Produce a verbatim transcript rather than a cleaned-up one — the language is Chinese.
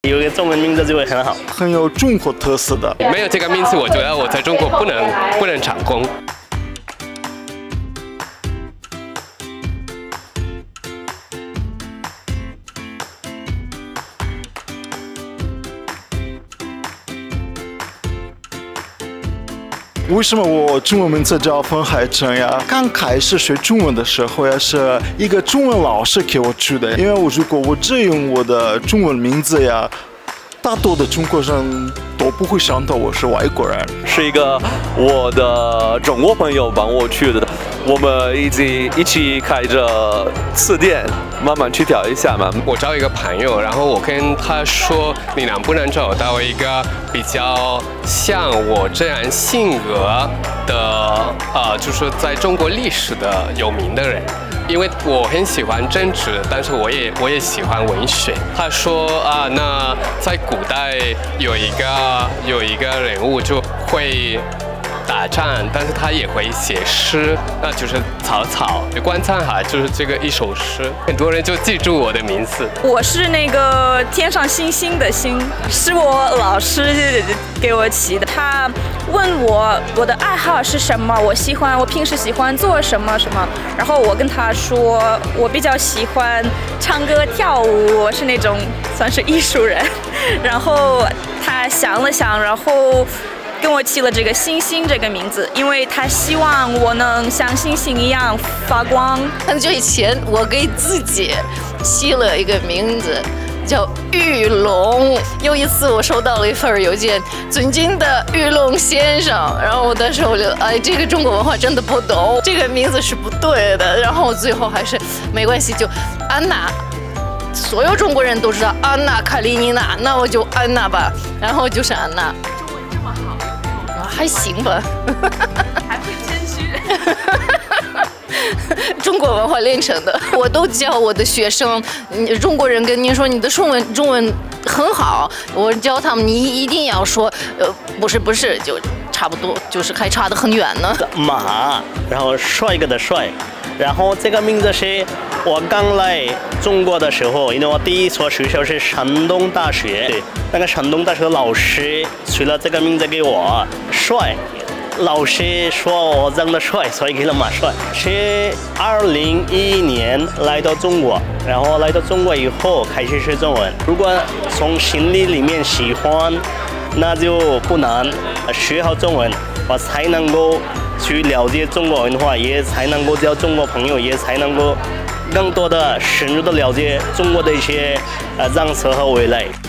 有一个中文名字就会很好， 很有中国特色的。 没有这个名字，我觉得我在中国不能不能成功。 为什么我中文名字叫冯海成呀？刚开始学中文的时候呀，是一个中文老师给我取的。因为我如果我只用我的中文名字呀，大多的中国人都不会想到我是外国人。 是一个我的中国朋友帮我取的，我们一起一起开着词典，慢慢去调一下嘛。 我找一个朋友，然后我跟他说，你能不能找到一个比较像我这样性格的，呃，就是在中国历史的有名的人。因为我很喜欢政治，但是我也我也喜欢文学。他说啊，那在古代有一个有一个人物就会打仗，但是他也会写诗，那就是曹操。观察哈，就是这个一首诗，很多人就记住我的名字。 我是那个天上星星的星，是我老师给我起的。他问我我的爱好是什么，我喜欢我平时喜欢做什么什么，然后我跟他说我比较喜欢唱歌跳舞，我是那种算是艺术人。然后他想了想，然后跟我起了这个星星这个名字，因为他希望我能像星星一样发光。 很久以前，我给自己起了一个名字，叫玉龙。有一次，我收到了一份邮件，尊敬的玉龙先生，然后我当时我就哎，这个中国文化真的不懂，这个名字是不对的。然后我最后还是没关系，就安娜。所有中国人都知道安娜·卡列尼娜，那我就安娜吧，然后就是安娜。还行吧， 还会谦虚。 中国文化练成的，我都教我的学生，中国人跟您说你的中文中文很好，我教他们你一定要说，呃，不是不是，就差不多，就是还差得很远呢。 马，然后帅哥的帅，然后这个名字是我刚来中国的时候，因为我第一所学校是山东大学，对，那个山东大学的老师取了这个名字给我，帅。老师说我长得帅，所以给了马帅。是二零一一年来到中国，然后来到中国以后开始学中文。如果从心里里面喜欢，那就不难，学好中文，我才能够去了解中国文化，也才能够交中国朋友，也才能够更多的深入的了解中国的一些呃政策和未来。